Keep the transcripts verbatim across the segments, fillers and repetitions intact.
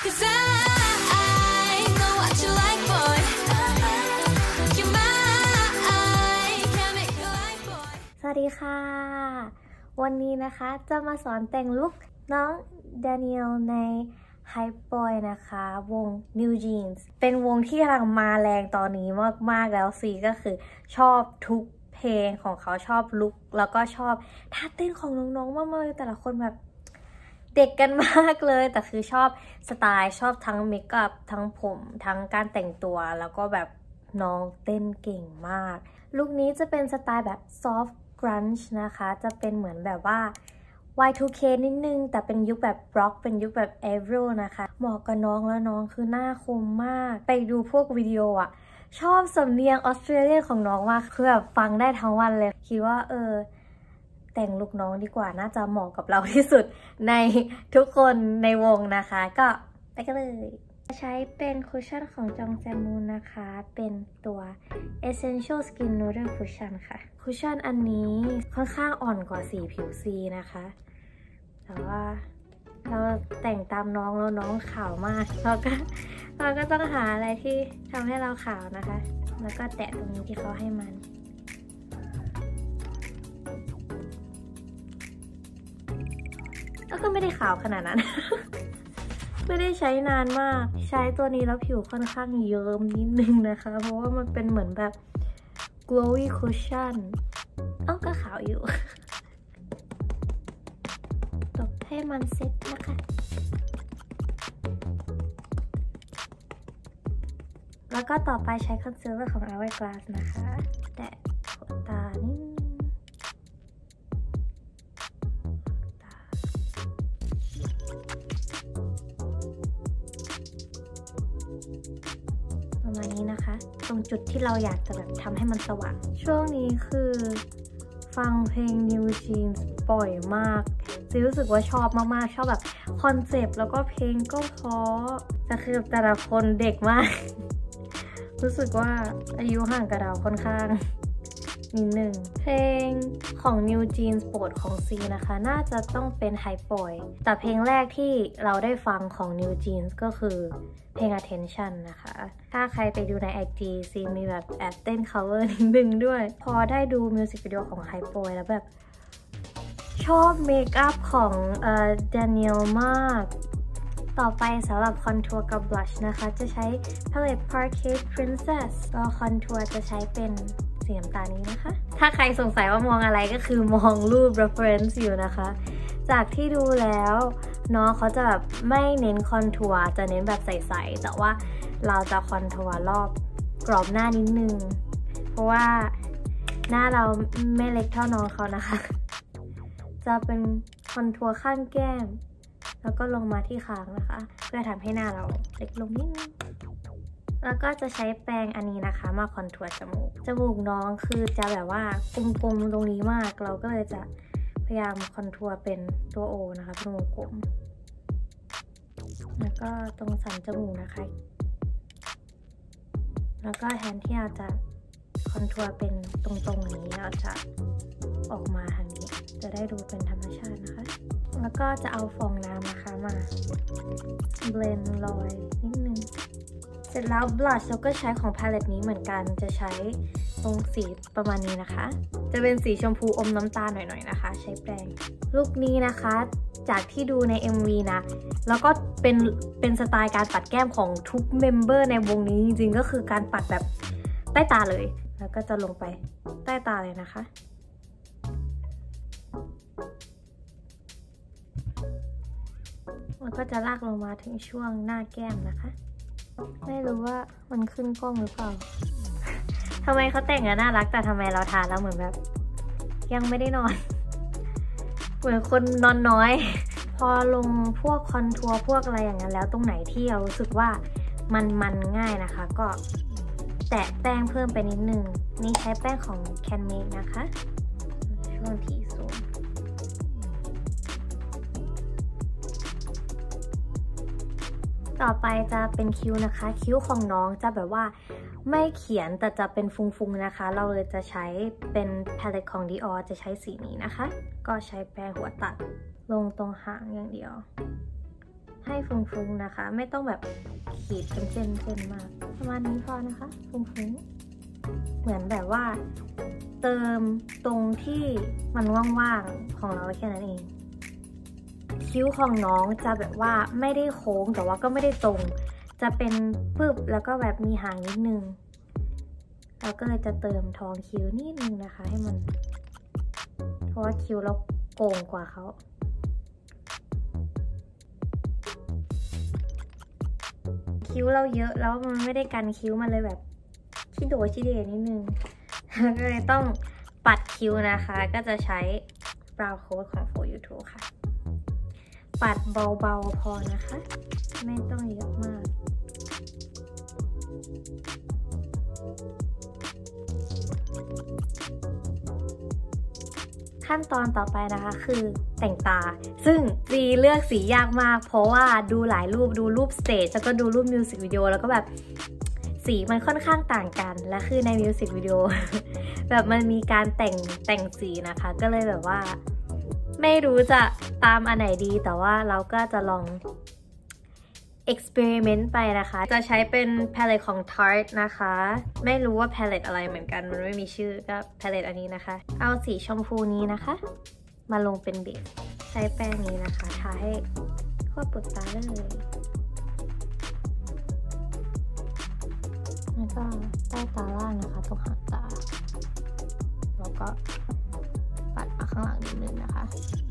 'Cause I know what you like, boy. You're mine, can't make you like, boy. สวัสดีค่ะวันนี้นะคะจะมาสอนแต่งลุคน้องแดเนียลใน Hype Boy นะคะวง New Jeans เป็นวงที่กำลังมาแรงตอนนี้มากๆแล้วสิก็คือชอบทุกเพลงของเขาชอบลุคแล้วก็ชอบท่าเต้นของน้องๆมากๆเลยแต่ละคนแบบเด็กกันมากเลยแต่คือชอบสไตล์ชอบทั้งเมคอัพทั้งผมทั้งการแต่งตัวแล้วก็แบบน้องเต้นเก่งมากลุคนี้จะเป็นสไตล์แบบ soft grunge นะคะจะเป็นเหมือนแบบว่า วาย ทู เค นิดนึงแต่เป็นยุคแบบร็อกเป็นยุคแบบ Avril นะคะเหมาะกับน้องแล้วน้องคือหน้าคมมากไปดูพวกวิดีโออะชอบสำเนียงออสเตรเลียนของน้องมากคือแบบฟังได้ทั้งวันเลยคิดว่าเออแต่งลุคน้องดีกว่าน่าจะเหมาะกับเราที่สุดในทุกคนในวงนะคะก็ไปกันเลยใช้เป็นคุชชั่นของจองแซมูนนะคะเป็นตัว Essential Skin Noodle Cushion ค่ะคุชชั่นอันนี้ค่อนข้างอ่อนกว่าสีผิวซีนะคะแต่ว่าเราแต่งตามน้องแล้วน้องขาวมากเราก็เราก็ต้องหาอะไรที่ทำให้เราขาวนะคะแล้วก็แตะตรงนี้ที่เขาให้มันแล้วก็ไม่ได้ขาวขนาดนั้น ไม่ได้ใช้นานมากใช้ตัวนี้แล้วผิวค่อนข้างเยิ้มนิดนึงนะคะเพราะว่ามันเป็นเหมือนแบบ glowy cushion เอ้าก็ขาวอยู่ ตบให้มันเซ็ตนะคะแล้วก็ต่อไปใช้คอนซีลเลอร์ของ Hourglass นะคะแตะขนตานิดนึงประมาณนี้นะคะตรงจุดที่เราอยากจะแบบทำให้มันสว่างช่วงนี้คือฟังเพลง New Jeans บ่อยมากซีรู้สึกว่าชอบมากๆชอบแบบคอนเซปต์แล้วก็เพลงก็เพราะแต่คือแต่ละคนเด็กมาก รู้สึกว่าอายุห่างกับเราค่อนข้างนิดหนึ่งเพลงของ New Jeans โปรดของซีนะคะน่าจะต้องเป็น Hype Boy แต่เพลงแรกที่เราได้ฟังของ New Jeans ก็คือเพลง Attention นะคะถ้าใครไปดูใน ไอ จี ซีมีแบบแอบเต้น cover นิดนึงด้วยพอได้ดูมิวสิกวิดีโอของ Hype Boy แล้วแบบชอบเมคอัพของเอ่อ Daniel มากต่อไปสำหรับคอนทัวร์กับบลัชนะคะจะใช้ Palette Parquet Princess ก็คอนทัวร์จะใช้เป็นสีน้ำตาลนี้นะคะถ้าใครสงสัยว่ามองอะไรก็คือมองรูป reference อยู่นะคะจากที่ดูแล้วน้องเขาจะแบบไม่เน้นคอนทัวร์จะเน้นแบบใสๆแต่ว่าเราจะคอนทัวร์รอบกรอบหน้านิดนึงเพราะว่าหน้าเราไม่เล็กเท่าน้องเขานะคะจะเป็นคอนทัวร์ข้างแก้มแล้วก็ลงมาที่คางนะคะเพื่อทำให้หน้าเราเล็กลงนิดนึงแล้วก็จะใช้แปรงอันนี้นะคะมาคอนทัวร์จมูกจมูกน้องคือจะแบบว่ากลมๆตรงนี้มากเราก็เลยจะพยายามคอนทัวร์เป็นตัวโอนะคะเป็นวงกลมแล้วก็ตรงสันจมูกนะคะแล้วก็แทนที่เราจะคอนทัวร์เป็นตรงๆนี้เราจะออกมาทางนี้จะได้ดูเป็นธรรมชาตินะคะแล้วก็จะเอาฟองน้ำนะคะมาเบลนด์รอยนิดนึงเสร็จแล้วบลัชเราก็ใช้ของพาเลตนี้เหมือนกันจะใช้ตรงสีประมาณนี้นะคะจะเป็นสีชมพูอมน้ำตาลหน่อยๆนะคะใช้แปรงลุคนี้นะคะจากที่ดูใน เอ็ม วี นะแล้วก็เป็นเป็นสไตล์การปัดแก้มของทุกเมมเบอร์ในวงนี้จริงๆก็คือการปัดแบบใต้ตาเลยแล้วก็จะลงไปใต้ตาเลยนะคะแล้วก็จะลากลงมาถึงช่วงหน้าแก้มนะคะไม่รู้ว่ามันขึ้นกล้องหรือเปล่า ทำไมเขาแต่งกันน่ารักแต่ทำไมเราทานแล้วเหมือนแบบยังไม่ได้นอน เหมือนคนนอนน้อย พอลงพวกคอนทัวร์พวกอะไรอย่างนั้นแล้วตรงไหนที่เรารู้สึกว่ามันมันง่ายนะคะก็แตะแป้งเพิ่มไปนิดนึงนี่ใช้แป้งของ Can Make นะคะช่วงทีซูมต่อไปจะเป็นคิ้วนะคะคิ้วของน้องจะแบบว่าไม่เขียนแต่จะเป็นฟุ้งๆนะคะเราเลยจะใช้เป็นพาเลตของ Dior จะใช้สีนี้นะคะก็ใช้แปรงหัวตัดลงตรงหางอย่างเดียวใให้ฟุ้งๆนะคะไม่ต้องแบบขีดเป็นเส้นๆมากประมาณนี้พอนะคะฟุ้งๆเหมือนแบบว่าเติมตรงที่มันว่างๆของเราแค่นั้นเองคิ้วของน้องจะแบบว่าไม่ได้โค้งแต่ว่าก็ไม่ได้ตรงจะเป็นปึ๊บแล้วก็แบบมีหางนิดนึงเราก็เลยจะเติมทองคิ้วนิดนึงนะคะให้มันเพราะว่าคิ้วเราโก่งกว่าเขาคิ้วเราเยอะแล้วมันไม่ได้กันคิ้วมันเลยแบบขี้โดขี้เดนิดนึงก็เลยต้องปัดคิ้วนะคะก็จะใช้ brow coat ของ โฟร์ ยู ทู ค่ะปัดเบาๆพอนะคะไม่ต้องเยอะมากขั้นตอนต่อไปนะคะคือแต่งตาซึ่งซีเลือกสียากมากเพราะว่าดูหลายรูปดูรูปสเตจแล้วก็ดูรูปมิวสิกวิดีโอแล้วก็แบบสีมันค่อนข้างต่างกันและคือในมิวสิกวิดีโอ แบบมันมีการแต่งแต่งสีนะคะก็เลยแบบว่าไม่รู้จะตามอันไหนดีแต่ว่าเราก็จะลอง experiment ไปนะคะจะใช้เป็น palette ของ Tarte นะคะไม่รู้ว่า palette อะไรเหมือนกันมันไม่มีชื่อก็ palette อันนี้นะคะเอาสีชมพูนี้นะคะมาลงเป็นเบสใช้แป้งนี้นะคะทาให้ทั่วเปลือกตาเลยแล้วก็ใต้ตาล่างนะคะตรงหางตาแล้วก็ปัดมาข้างหลังนิดนึงนะคะ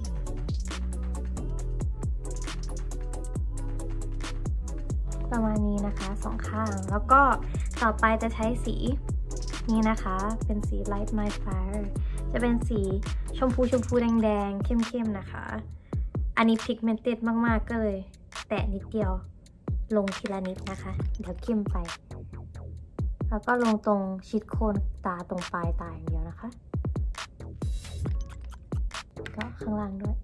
ประมาณนี้นะคะสองข้างแล้วก็ต่อไปจะใช้สีนี้นะคะเป็นสี Light My Fire จะเป็นสีชมพูชมพูแดงๆเข้มๆนะคะอันนี้ pigmented มากๆก็เลยแตะนิดเดียวลงทีละนิดนะคะเดี๋ยวเข้มไปแล้วก็ลงตรงชิดโคนตาตรงปลายตาอย่างเดียวนะคะก็ข้างล่างด้วย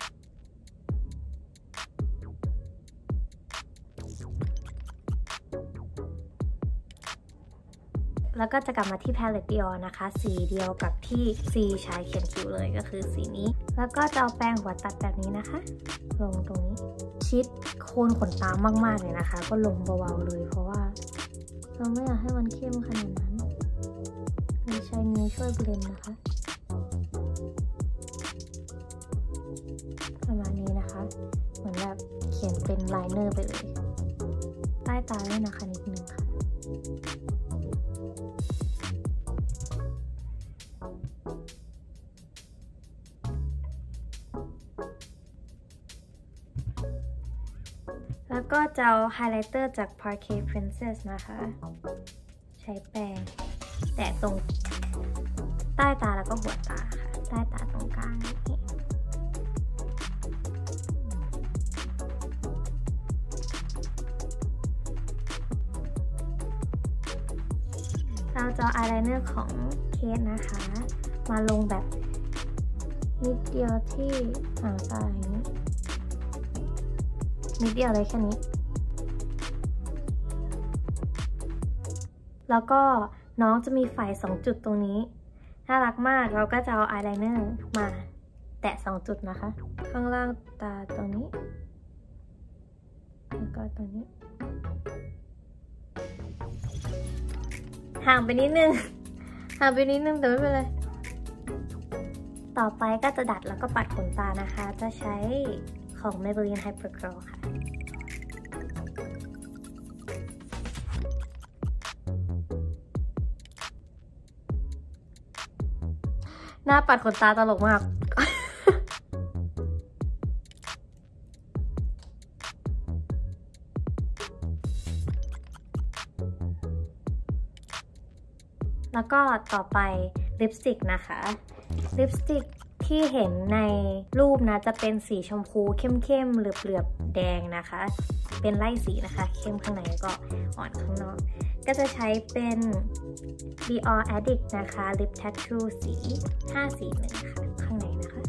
แล้วก็จะกลับมาที่ palette Dior นะคะสีเดียวกับที่ซีใช้เขียนคิ้วเลยก็คือสีนี้แล้วก็จะเอาแป้งหัวตัดแบบนี้นะคะลงตรงนี้ชิดโคนขนตามากๆเลยนะคะก็ลงเบาๆเลยเพราะว่าเราไม่อยากให้มันเข้มขนาดนั้นเลยใช้นิ้วช่วยเบลนด์นะคะประมาณนี้นะคะเหมือนแบบเขียนเป็นไลเนอร์ไปเลยใต้ตาด้วยนะคะนิดนึงค่ะแล้วก็จะเอาไฮไลท์เตอร์จาก Parquet Princess นะคะใช้แปรงแตะตรงใต้ตาแล้วก็หัวตาค่ะใต้ตาตรงกลางนี่เราจะเอาอายไลเนอร์ของเคสนะคะมาลงแบบนิดเดียวที่หางตาอย่างนี้นิดเดียวเลยแค่นี้แล้วก็น้องจะมีไฟสองจุดตรงนี้น่ารักมากเราก็จะเอาอายไลเนอร์มาแตะสองจุดนะคะข้างล่างตาตรงนี้แล้วก็ตรงนี้ห่างไปนิดนึงห่างไปนิดนึงแต่ไม่เป็นไรต่อไปก็จะดัดแล้วก็ปัดขนตานะคะจะใช้ของ Maybelline Hyper Curl ค่ะหน้าปัดขนตาตลกมาก แล้วก็ต่อไปลิปสติกนะคะลิปสติกที่เห็นในรูปนะจะเป็นสีชมพูเข้มๆเหลือบๆแดงนะคะเป็นไล่สีนะคะเข้มข้างในก็อ่อนข้างนอกก็จะใช้เป็น Dior Addict นะคะ Lip Tattoo สีห้าสี่หนึ่งค่ะข้างในนะคะ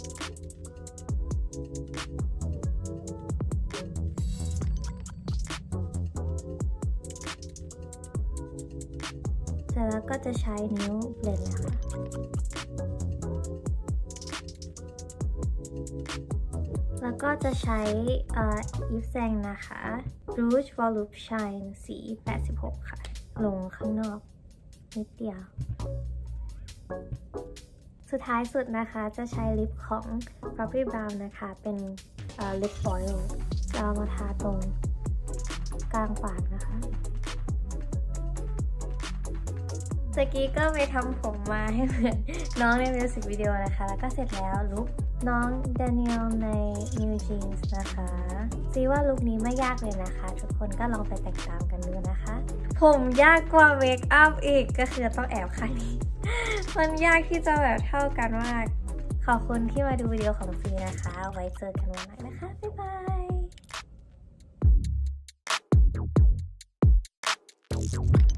เสร็จแล้วก็จะใช้นิ้วเบลนด์นะคะแล้วก็จะใช้เอ่อ Yves Saint นะคะ Rouge Volupshine สีแปดสิบหกค่ะลงข้างนอกนิดเดียวสุดท้ายสุดนะคะจะใช้ลิปของ Bobbi Brown นะคะเป็นเอ่อ Lip Oil จะเอามาทาตรงกลางปากนะคะตะกี้ก็ไปทำผมมาให้เหมือนน้องในมิวสิกวิดีโอนะคะแล้วก็เสร็จแล้วลุคน้อง Daniel ใน New Jeans นะคะซีว่าลุคนี้ไม่ยากเลยนะคะทุกคนก็ลองไปแต่งตามกันดูนะคะผมยากกว่าเมคอัพอีกก็คือต้องแอบค่ะนี้มันยากที่จะแบบเท่ากันมากขอบคุณที่มาดูวิดีโอของซีนะคะไว้เจอกันวันหน้านะคะบ๊ายบาย